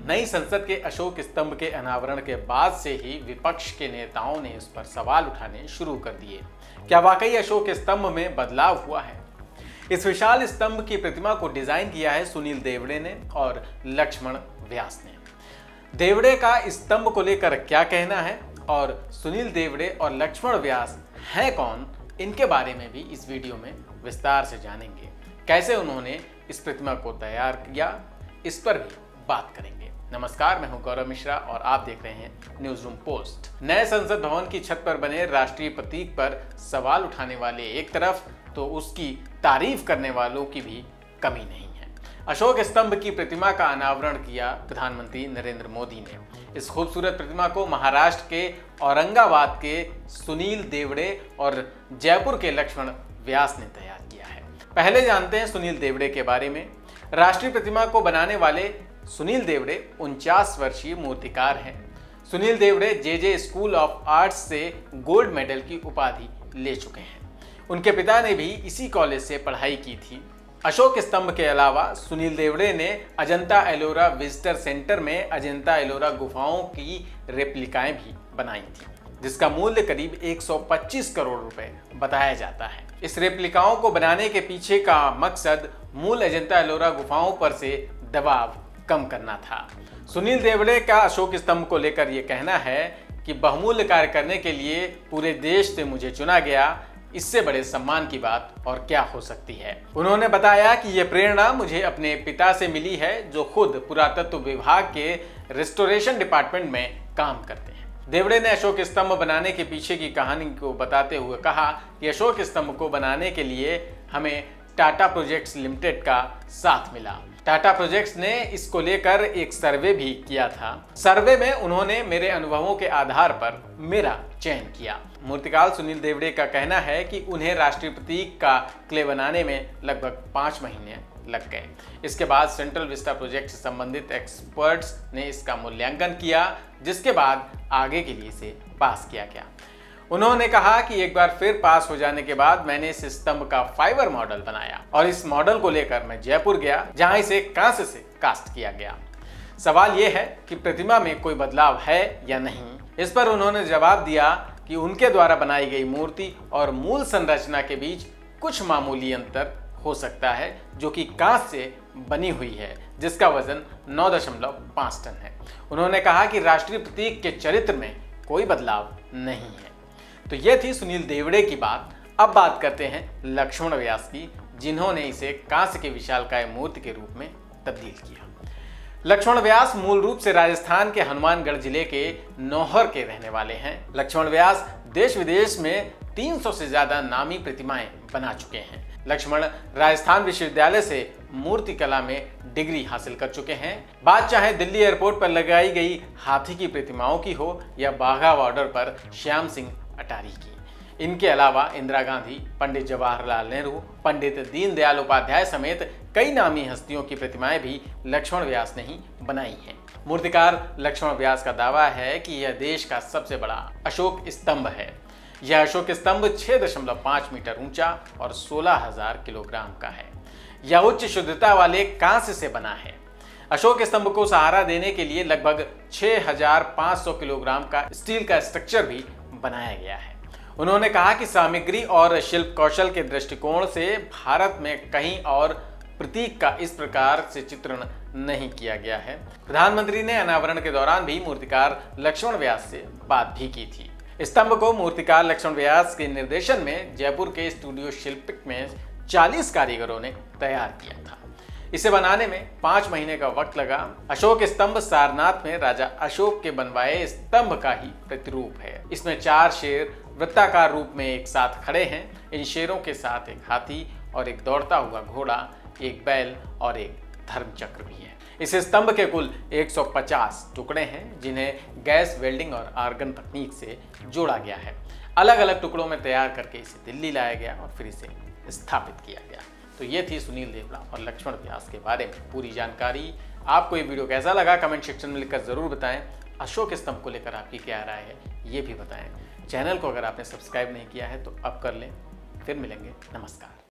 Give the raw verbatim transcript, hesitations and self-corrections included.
नई संसद के अशोक स्तंभ के अनावरण के बाद से ही विपक्ष के नेताओं ने इस पर सवाल उठाने शुरू कर दिए। क्या वाकई अशोक स्तंभ में बदलाव हुआ है? इस विशाल स्तंभ की प्रतिमा को डिजाइन किया है सुनील देवड़े ने और लक्ष्मण व्यास ने। देवड़े का स्तंभ को लेकर क्या कहना है और सुनील देवड़े और लक्ष्मण व्यास हैं कौन, इनके बारे में भी इस वीडियो में विस्तार से जानेंगे। कैसे उन्होंने इस प्रतिमा को तैयार किया, इस पर भी बात करेंगे। नमस्कार, मैं हूं गौरव मिश्रा और आप देख रहे हैं न्यूज रूम पोस्ट। नए संसद भवन की छत पर बने राष्ट्रीय प्रतीक पर सवाल उठाने वाले एक तरफ तो उसकी तारीफ करने वालों की भी कमी नहीं है। अशोक स्तंभ की प्रतिमा का अनावरण किया प्रधानमंत्री नरेंद्र मोदी ने। इस खूबसूरत प्रतिमा को महाराष्ट्र के औरंगाबाद के सुनील देवड़े और जयपुर के लक्ष्मण व्यास ने तैयार किया है। पहले जानते हैं सुनील देवड़े के बारे में। राष्ट्रीय प्रतिमा को बनाने वाले सुनील देवड़े उनचास वर्षीय मूर्तिकार हैं। Sunil Devade J J school of arts से गोल्ड मेडल की उपाधि ले चुके हैं। उनके पिता ने भी इसी कॉलेज से पढ़ाई की थी। अशोक स्तंभ के अलावा सुनील देवड़े ने अजंता एलोरा विजिटर सेंटर में अजंता एलोरा गुफाओं की रेप्लिकाएं भी बनाई थी, जिसका मूल्य करीब एक सौ पच्चीस करोड़ रुपए बताया जाता है। इस रेप्लिकाओं को बनाने के पीछे का मकसद मूल अजंता एलोरा गुफाओं पर से दबाव कम करना था। सुनील देवड़े का अशोक स्तंभ को लेकर यह कहना है कि बहुमूल्य कार्य करने के लिए पूरे देश से मुझे चुना गया, इससे बड़े सम्मान की बात और क्या हो सकती है। उन्होंने बताया कि यह प्रेरणा मुझे अपने पिता से मिली है, जो खुद पुरातत्व विभाग के रिस्टोरेशन डिपार्टमेंट में काम करते हैं। देवड़े ने अशोक स्तंभ बनाने के पीछे की कहानी को बताते हुए कहा कि अशोक स्तंभ को बनाने के लिए हमें टाटा प्रोजेक्ट्स लिमिटेड का साथ मिला। टाटा प्रोजेक्ट्स ने इसको लेकर एक सर्वे भी किया था। सर्वे में उन्होंने मेरे अनुभवों के आधार पर मेरा चयन किया। मूर्तिकार सुनील देवड़े का कहना है कि उन्हें राष्ट्रीय प्रतीक का क्ले बनाने में लगभग पाँच महीने लग गए। इसके बाद सेंट्रल विस्टा प्रोजेक्ट से संबंधित एक्सपर्ट्स ने इसका मूल्यांकन किया, जिसके बाद आगे के लिए इसे पास किया गया। उन्होंने कहा कि एक बार फिर पास हो जाने के बाद मैंने इस स्तंभ का फाइबर मॉडल बनाया और इस मॉडल को लेकर मैं जयपुर गया, जहां इसे कांस्य से कास्ट किया गया। सवाल यह है कि प्रतिमा में कोई बदलाव है या नहीं। इस पर उन्होंने जवाब दिया कि उनके द्वारा बनाई गई मूर्ति और मूल संरचना के बीच कुछ मामूली अंतर हो सकता है, जो कि कांस्य से बनी हुई है, जिसका वजन नौ दशमलव पाँच टन है। उन्होंने कहा कि राष्ट्रीय प्रतीक के चरित्र में कोई बदलाव नहीं है। तो यह थी सुनील देवड़े की बात। अब बात करते हैं लक्ष्मण व्यास की, जिन्होंने इसे कांस्य के विशालकाय मूर्ति के रूप में तब्दील किया। लक्ष्मण व्यास मूल रूप से राजस्थान के हनुमानगढ़ जिले के नौहर के रहने वाले हैं। लक्ष्मण व्यास देश विदेश में तीन सौ से ज्यादा नामी प्रतिमाएं बना चुके हैं। लक्ष्मण राजस्थान विश्वविद्यालय से मूर्ति कला में डिग्री हासिल कर चुके हैं। बात चाहे दिल्ली एयरपोर्ट पर लगाई गई हाथी की प्रतिमाओं की हो या बाघा बॉर्डर पर श्याम सिंह अटारी की। इनके अलावा इंदिरा गांधी, पंडित जवाहरलाल नेहरू, पंडित दीनदयाल उपाध्याय समेत कई नामी हस्तियों की प्रतिमाएं भी लक्ष्मण व्यास ने ही बनाई हैं। मूर्तिकार लक्ष्मण व्यास का दावा है कि यह देश का सबसे बड़ा अशोक स्तंभ है। यह अशोक स्तंभ छह दशमलव पाँच मीटर ऊंचा और सोलह हजार किलोग्राम का है। यह उच्च शुद्धता वाले कांस्य से बना है। अशोक स्तंभ को सहारा देने के लिए लगभग छह हजार पाँच सौ किलोग्राम का स्टील का स्ट्रक्चर भी बनाया गया है। उन्होंने कहा कि सामग्री और शिल्प कौशल के दृष्टिकोण से भारत में कहीं और प्रतीक का इस प्रकार से चित्रण नहीं किया गया है। प्रधानमंत्री ने अनावरण के दौरान भी मूर्तिकार लक्ष्मण व्यास से बात भी की थी। स्तंभ को मूर्तिकार लक्ष्मण व्यास के निर्देशन में जयपुर के स्टूडियो शिल्पिक में चालीस कारीगरों ने तैयार किया था। इसे बनाने में पांच महीने का वक्त लगा। अशोक स्तंभ सारनाथ में राजा अशोक के बनवाए स्तंभ का ही प्रतिरूप है। इसमें चार शेर वृत्ताकार रूप में एक साथ खड़े हैं। इन शेरों के साथ एक हाथी और एक दौड़ता हुआ घोड़ा, एक बैल और एक धर्मचक्र भी है। इस स्तंभ के कुल एक सौ पचास टुकड़े हैं, जिन्हें गैस वेल्डिंग और आर्गन तकनीक से जोड़ा गया है। अलग अलग टुकड़ों में तैयार करके इसे दिल्ली लाया गया और फिर इसे स्थापित किया गया। तो ये थी सुनील देवड़ा और लक्ष्मण व्यास के बारे में पूरी जानकारी। आपको ये वीडियो कैसा लगा कमेंट सेक्शन में लिखकर जरूर बताएं। अशोक स्तंभ को लेकर आपकी क्या राय है ये भी बताएं। चैनल को अगर आपने सब्सक्राइब नहीं किया है तो अब कर लें। फिर मिलेंगे, नमस्कार।